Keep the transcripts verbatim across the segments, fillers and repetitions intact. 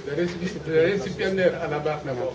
Le récipiendaire à la barre d'avant.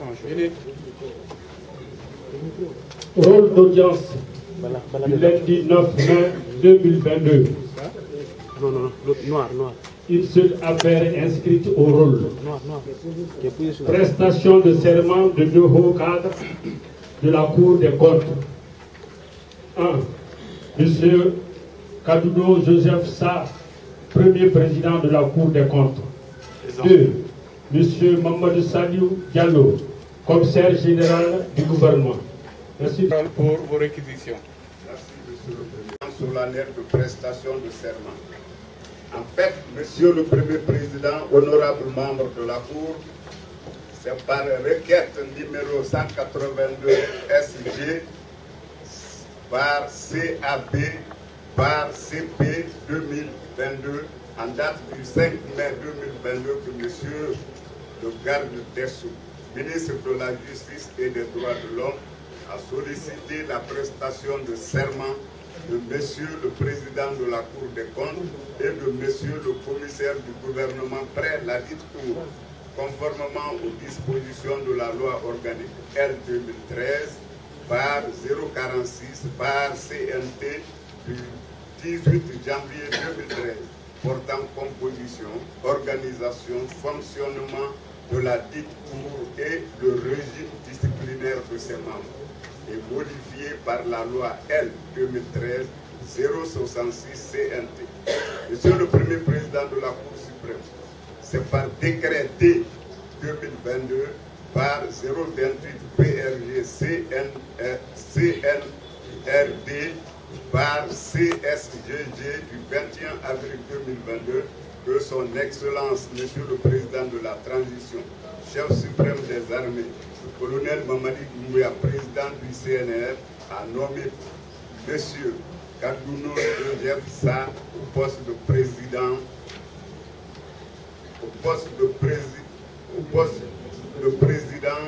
Rôle d'audience du lundi neuf mai deux mille vingt-deux. Non, non, non, noir, noir. Une seule affaire inscrite au rôle. Noir, noir. Prestation de serment de deux hauts cadres de la Cour des comptes. un. Monsieur Kadoudo Joseph Sarr, premier président de la Cour des comptes. deux. Monsieur Mamadou Saliou Diallo, commissaire général du gouvernement. Merci pour vos réquisitions. Merci, Monsieur le Président. Solennel de prestation de serment. En fait, Monsieur le Premier Président, honorable membre de la Cour, c'est par requête numéro cent quatre-vingt-deux S G par C A B par C P deux mille vingt-deux en date du cinq mai deux mille vingt-deux que Monsieur le garde des Sceaux, ministre de la Justice et des Droits de l'Homme, a sollicité la prestation de serment de Monsieur le Président de la Cour des comptes et de Monsieur le Commissaire du gouvernement près la dite Cour, conformément aux dispositions de la loi organique L deux mille treize par zéro quarante-six par C N T du dix-huit janvier deux mille treize portant composition, organisation, fonctionnement de la dite Cour et le régime disciplinaire de ses membres, et modifié par la loi L deux mille treize zéro soixante-six C N T. Monsieur le Premier Président de la Cour suprême, c'est par décret D deux mille vingt-deux par zéro vingt-huit P R G C N R D par C S G G du vingt et un avril deux mille vingt-deux que son Excellence, Monsieur le Président de la Transition, chef suprême des armées, le colonel Mamadi Doumbouya, président du C N R, a nommé Monsieur Kadoudo Joseph Sarr au poste de président, au poste de président, au poste de président,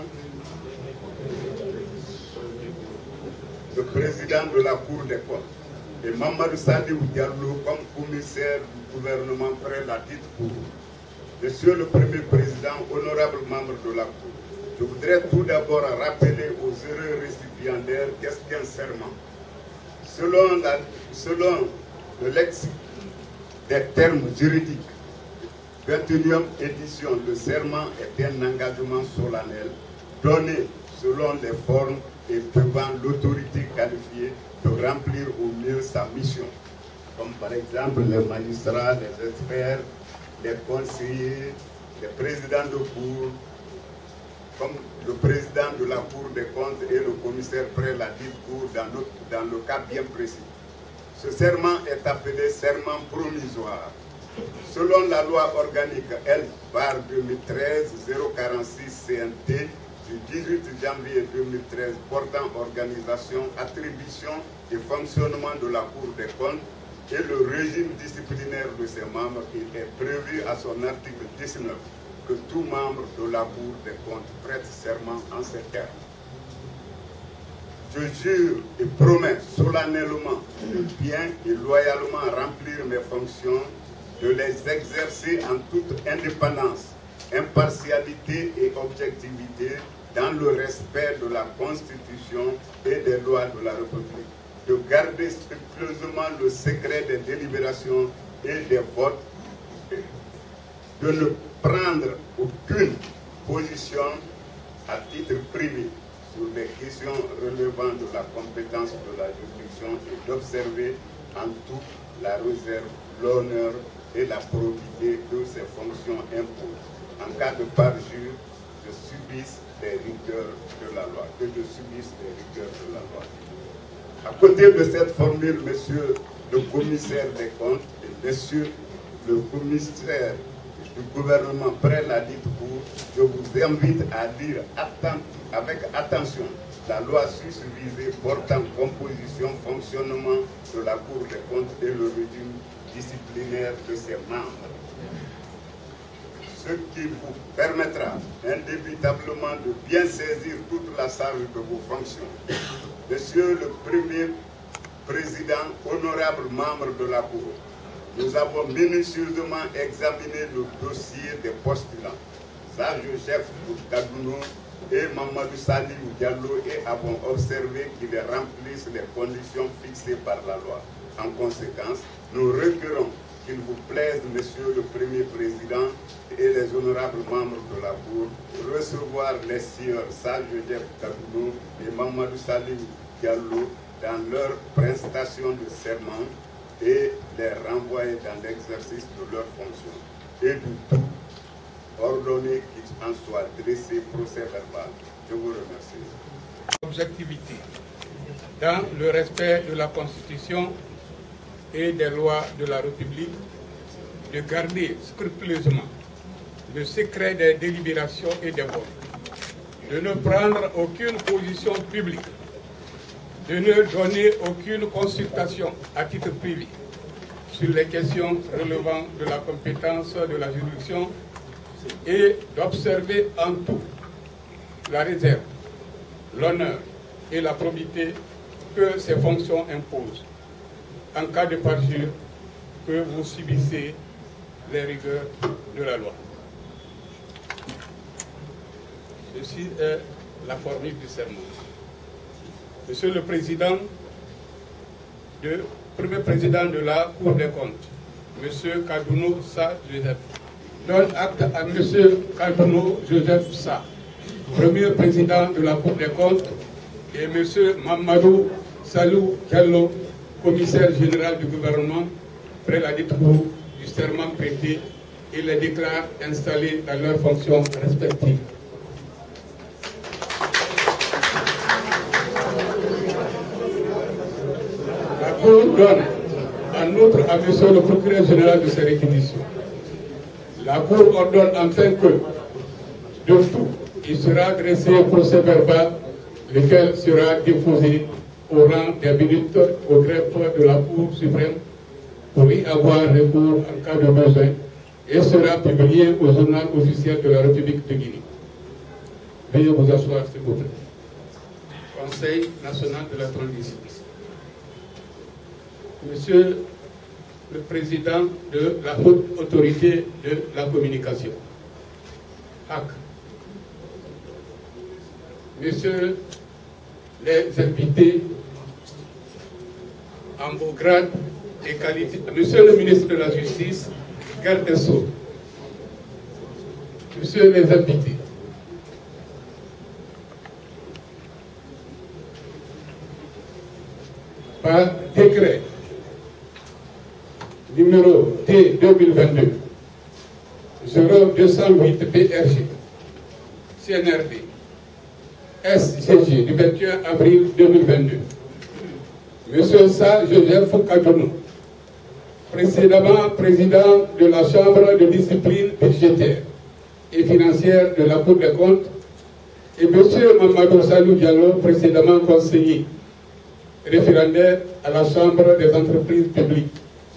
de président de la Cour des comptes, et Mamadou Saliou Diallo comme commissaire du gouvernement près la dite Cour. Monsieur le Premier Président, honorable membre de la Cour, je voudrais tout d'abord rappeler aux heureux récipiendaires qu'est-ce qu'un serment. Selon, la, selon le lexique des termes juridiques, vingt et unième édition, le serment est un engagement solennel donné selon les formes et devant l'autorité qualifiée de remplir au mieux sa mission, comme par exemple les magistrats, les experts, les conseillers, les présidents de cour, comme le président de la Cour des comptes et le commissaire près la dite cour dans le, dans le cas bien précis. Ce serment est appelé serment provisoire. Selon la loi organique L deux mille treize zéro quarante-six C N T du dix-huit janvier deux mille treize portant organisation, attribution et fonctionnement de la Cour des comptes et le régime disciplinaire de ses membres, il est prévu à son article dix-neuf que tout membre de la Cour des comptes prête serment en ces termes. Je jure et promets solennellement de bien et loyalement remplir mes fonctions, de les exercer en toute indépendance, impartialité et objectivité dans le respect de la Constitution et des lois de la République, de garder scrupuleusement le secret des délibérations et des votes, de ne prendre aucune position à titre privé sur les questions relevant de la compétence de la juridiction et d'observer en tout la réserve, l'honneur et la probité que ces fonctions imposent. En cas de parjure, je subisse les rigueurs de la loi, que je subisse les rigueurs de la loi. À côté de cette formule, monsieur le commissaire des comptes et monsieur le commissaire du gouvernement près la dite cour, je vous invite à lire atten avec attention la loi susvisée portant composition, fonctionnement de la Cour des comptes et le régime disciplinaire de ses membres. Ce qui vous permettra indébitablement de bien saisir toute la charge de vos fonctions. Monsieur le Premier Président, honorable membre de la Cour, nous avons minutieusement examiné le dossier des postulants. Sa-Joseph Kadouno et Mamadou Sali Diallo et avons observé qu'ils remplissent les conditions fixées par la loi. En conséquence, nous requérons qu'il vous plaise, Monsieur le Premier Président et les honorables membres de la Cour, recevoir les sieurs Sa-Joseph Kadouno et Mamadou Sali Diallo dans leur prestation de serment et les renvoyer dans l'exercice de leurs fonctions. Et du tout, ordonner qu'il en soit dressé procès verbal. Je vous remercie. Objectivité, dans le respect de la Constitution et des lois de la République, de garder scrupuleusement le secret des délibérations et des votes, de ne prendre aucune position publique, de ne donner aucune consultation à titre privé sur les questions relevant de la compétence de la juridiction et d'observer en tout la réserve, l'honneur et la probité que ces fonctions imposent en cas de parjure que vous subissez les rigueurs de la loi. Ceci est la formule du serment. Monsieur le Président, le Premier Président de la Cour des comptes, Monsieur Kadouno Sa Joseph, donne acte à Monsieur Kadouno Joseph Sa, Premier Président de la Cour des comptes, et Monsieur Mamadou Salou Diallo, Commissaire général du gouvernement, près la dite cour du serment prêté, et les déclare installés dans leurs fonctions respectives. La Cour donne en outre à Monsieur le procureur général de ces réquisitions. La Cour ordonne enfin que, de tout, il sera dressé procès verbal, lequel sera déposé au rang des minutes au greffe de la Cour suprême pour y avoir recours en cas de besoin et sera publié au journal officiel de la République de Guinée. Veuillez vous asseoir, s'il vous plaît. Conseil national de la transition. Monsieur le Président de la Haute Autorité de la Communication, H A C, Messieurs les invités en beau grade et qualité, Monsieur le ministre de la Justice, garde des Sceaux, Messieurs les invités, par décret numéro T deux mille vingt-deux zéro deux cent huit P R G C N R D S G G du vingt et un avril deux mille vingt-deux. Monsieur Sa-Joseph Kadouno, précédemment président de la Chambre de discipline budgétaire et financière de la Cour des comptes, et Monsieur Mamadou Salou Diallo, précédemment conseiller référendaire à la Chambre des entreprises publiques,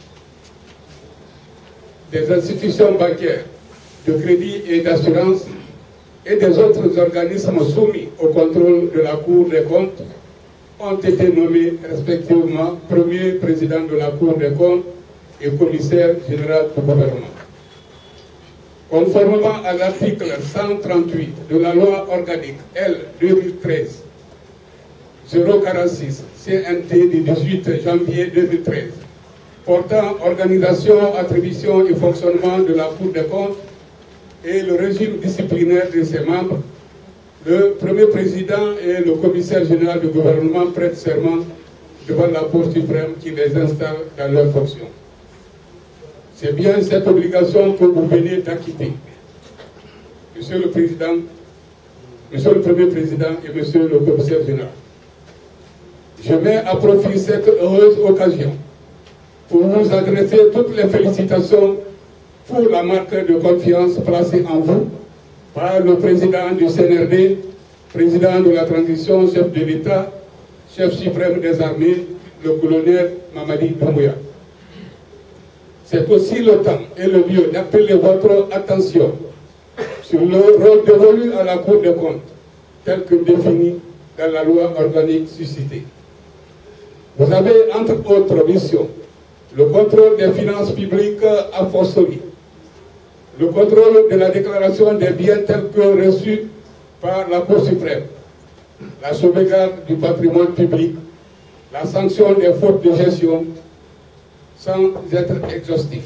des institutions bancaires, de crédit et d'assurance et des autres organismes soumis au contrôle de la Cour des comptes ont été nommés respectivement premier président de la Cour des comptes et commissaire général du gouvernement. Conformément à l'article cent trente-huit de la loi organique L deux mille treize zéro quarante-six C N T du dix-huit janvier deux mille treize portant organisation, attribution et fonctionnement de la Cour des comptes et le régime disciplinaire de ses membres, le premier président et le commissaire général du gouvernement prêtent serment devant la Cour suprême qui les installe dans leurs fonctions. C'est bien cette obligation que vous venez d'acquitter. Monsieur le Président, Monsieur le Premier Président et Monsieur le Commissaire général, je mets à profit cette heureuse occasion pour vous adresser toutes les félicitations pour la marque de confiance placée en vous par le président du C N R D, président de la transition, chef de l'État, chef suprême des armées, le colonel Mamadi Doumbouya. C'est aussi le temps et le lieu d'appeler votre attention sur le rôle dévolu à la Cour des comptes, tel que défini dans la loi organique suscitée. Vous avez, entre autres missions, le contrôle des finances publiques a fortiori, le contrôle de la déclaration des biens tels que reçus par la Cour suprême, la sauvegarde du patrimoine public, la sanction des fautes de gestion, sans être exhaustif.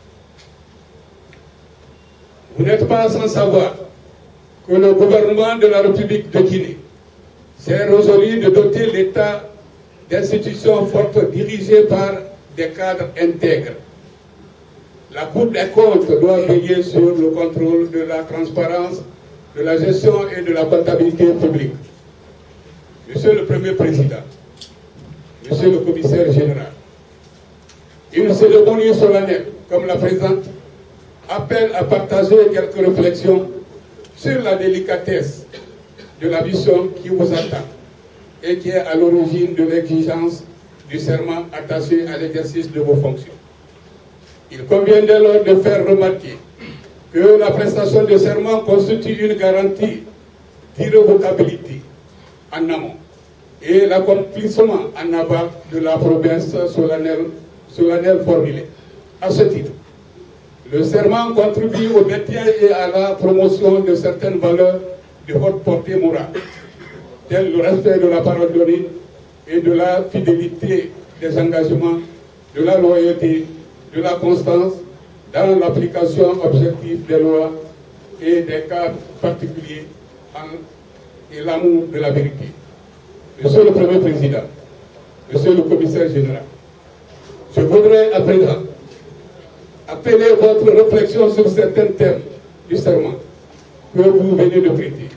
Vous n'êtes pas sans savoir que le gouvernement de la République de Guinée s'est résolu de doter l'État d'institutions fortes dirigées par des cadres intègres. La Cour des comptes doit veiller sur le contrôle de la transparence, de la gestion et de la comptabilité publique. Monsieur le Premier Président, Monsieur le Commissaire général, une cérémonie solennelle comme la présente appelle à partager quelques réflexions sur la délicatesse de la mission qui vous attend et qui est à l'origine de l'exigence du serment attaché à l'exercice de vos fonctions. Il convient dès lors de faire remarquer que la prestation de serment constitue une garantie d'irrévocabilité en amont et l'accomplissement en aval de la promesse solennelle, solennelle formulée. À ce titre, le serment contribue au maintien et à la promotion de certaines valeurs de haute portée morale, telles le respect de la parole donnée et de la fidélité des engagements, de la loyauté, de la constance dans l'application objective des lois et des cadres particuliers en, et l'amour de la vérité. Monsieur le Premier Président, Monsieur le Commissaire général, je voudrais à présent appeler votre réflexion sur certains thèmes du serment que vous venez de prêter.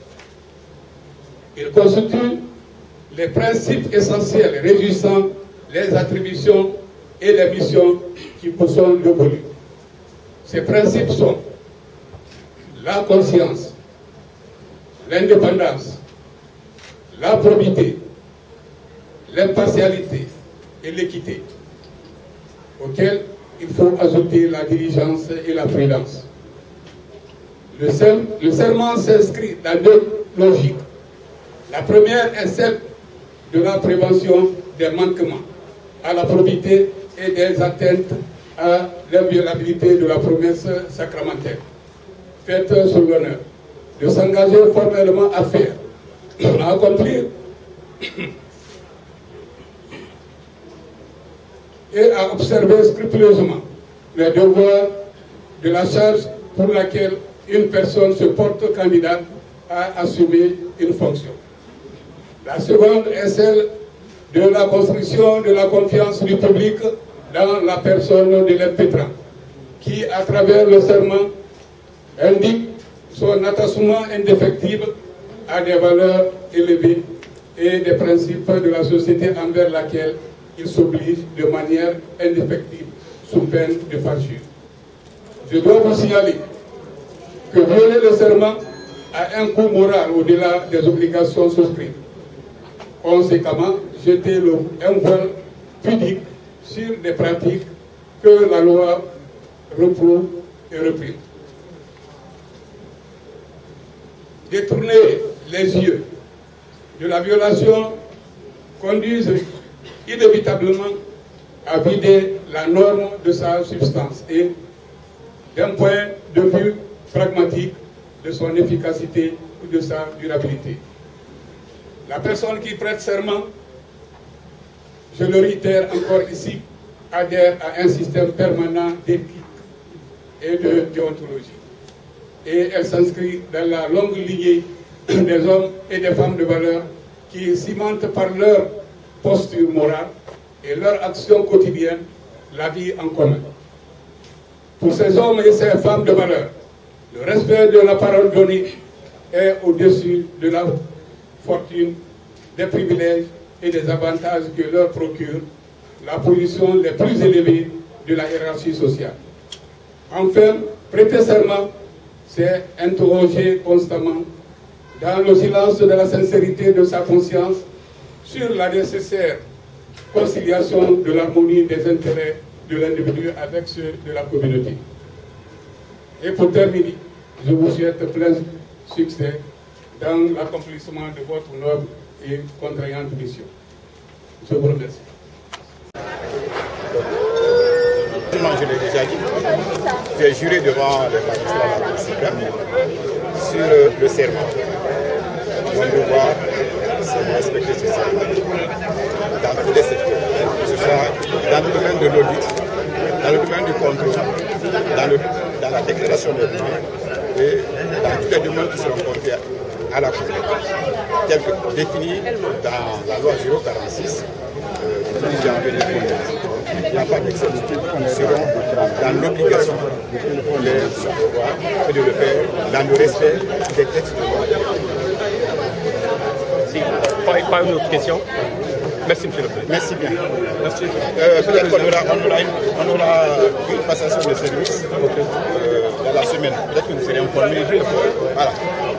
Il constitue les principes essentiels régissant les attributions et les missions qui vous sont dévolues. Ces principes sont la conscience, l'indépendance, la probité, l'impartialité et l'équité, auxquels il faut ajouter la diligence et la prudence. Le, ser le serment s'inscrit dans deux logiques. La première est celle de la prévention des manquements à la probité et des atteintes à l'inviolabilité de la promesse sacramentelle, faite sur l'honneur, de s'engager formellement à faire, à accomplir et à observer scrupuleusement les devoirs de la charge pour laquelle une personne se porte candidate à assumer une fonction. La seconde est celle de la construction de la confiance du public dans la personne de l'impétrant, qui, à travers le serment, indique son attachement indéfectible à des valeurs élevées et des principes de la société envers laquelle il s'oblige de manière indéfectible, sous peine de parjure. Je dois vous signaler que violer le serment a un coût moral au-delà des obligations souscrites. Conséquemment, jeter le, un voile pudique sur des pratiques que la loi reprouve et réprime. Détourner les yeux de la violation conduisent inévitablement à vider la norme de sa substance et, d'un point de vue pragmatique, de son efficacité ou de sa durabilité. La personne qui prête serment, je le réitère encore ici, adhère à un système permanent d'éthique et de déontologie. Et elle s'inscrit dans la longue lignée des hommes et des femmes de valeur qui cimentent par leur posture morale et leur action quotidienne la vie en commun. Pour ces hommes et ces femmes de valeur, le respect de la parole donnée est au-dessus de la fortune, des privilèges et des avantages que leur procure la position les plus élevée de la hiérarchie sociale. Enfin, prêter serment, c'est interroger constamment, dans le silence de la sincérité de sa conscience, sur la nécessaire conciliation de l'harmonie des intérêts de l'individu avec ceux de la communauté. Et pour terminer, je vous souhaite plein succès dans l'accomplissement de votre noble et contraignante mission. Je vous remercie. Je l'ai déjà dit, j'ai juré devant les magistrats de la Cour suprême sur euh, le serment. Mon devoir, c'est de respecter ce serment dans tous les secteurs, que ce soit dans le domaine de l'audit, dans le domaine du contrôle, dans, le, dans la déclaration des biens et dans tous les domaines qui seront confiés à la Cour, tel que défini dans la loi zéro quarante-six euh, du janvier deux mille douze. Il n'y a pas d'exception. Nous serons dans l'obligation de faire ce devoir et de le faire dans le respect des textes de loi. Si, pas, pas une autre question. Merci, monsieur le président. Merci bien. Merci. Euh, Peut-être qu'on aura, on aura, une, on aura une passation de service euh, dans la semaine. Peut-être que nous serons informés. Voilà.